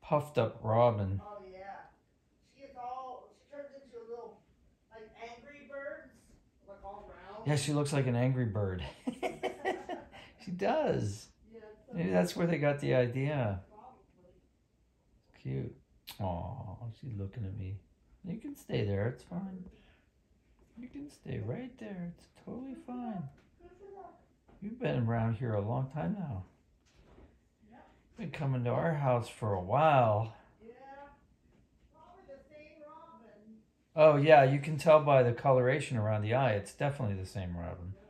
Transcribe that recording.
puffed up robin. Oh yeah. She turns into a little, like angry birds, like all round. Yeah, she looks like an angry bird. She does. Yeah, Maybe that's where they got the idea. probably. Cute. Aw, she's looking at me. You can stay there. It's fine. You can stay right there. It's totally fine. You've been around here a long time now. Yeah. Been coming to our house for a while. Yeah. Probably the same robin. Oh yeah, you can tell by the coloration around the eye. It's definitely the same robin.